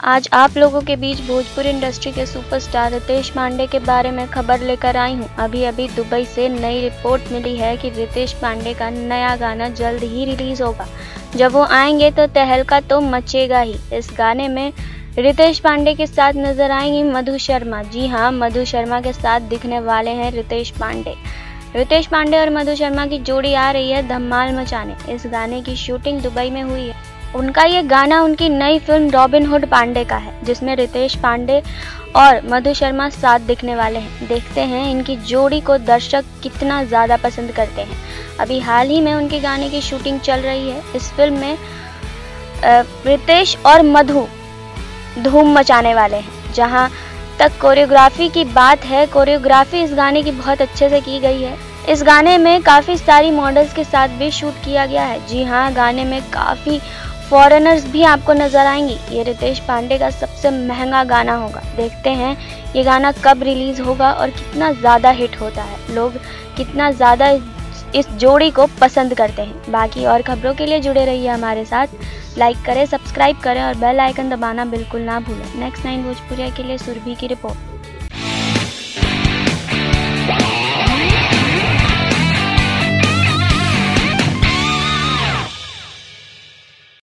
आज आप लोगों के बीच भोजपुरी इंडस्ट्री के सुपरस्टार रितेश पांडे के बारे में खबर लेकर आई हूं। अभी अभी दुबई से नई रिपोर्ट मिली है कि रितेश पांडे का नया गाना जल्द ही रिलीज होगा। जब वो आएंगे तो तहलका तो मचेगा ही। इस गाने में रितेश पांडे के साथ नजर आएंगी मधु शर्मा। जी हाँ, मधु शर्मा के साथ दिखने वाले हैं रितेश पांडे। रितेश पांडे और मधु शर्मा की जोड़ी आ रही है धमाल मचाने। इस गाने की शूटिंग दुबई में हुई है। उनका ये गाना उनकी नई फिल्म रॉबिन हुड पांडे का है, जिसमें रितेश पांडे और मधु शर्मा साथ दिखने वाले हैं। देखते हैं इनकी जोड़ी को दर्शक कितना ज़्यादा पसंद करते हैं। अभी हाल ही में उनके गाने की शूटिंग चल रही है। इस फिल्म में रितेश और मधु धूम मचाने वाले हैं। जहां तक कोरियोग्राफी की बात है, कोरियोग्राफी इस गाने की बहुत अच्छे से की गई है। इस गाने में काफ़ी सारी मॉडल्स के साथ भी शूट किया गया है। जी हाँ, गाने में काफ़ी फॉरेनर्स भी आपको नजर आएंगी। ये रितेश पांडे का सबसे महंगा गाना होगा। देखते हैं ये गाना कब रिलीज होगा और कितना ज़्यादा हिट होता है, लोग कितना ज़्यादा इस जोड़ी को पसंद करते हैं। बाकी और खबरों के लिए जुड़े रहिए हमारे साथ। लाइक करें, सब्सक्राइब करें और बेल आइकन दबाना बिल्कुल ना भूलें। नेक्स्ट 9 भोजपुरिया के लिए सुरभि की रिपोर्ट।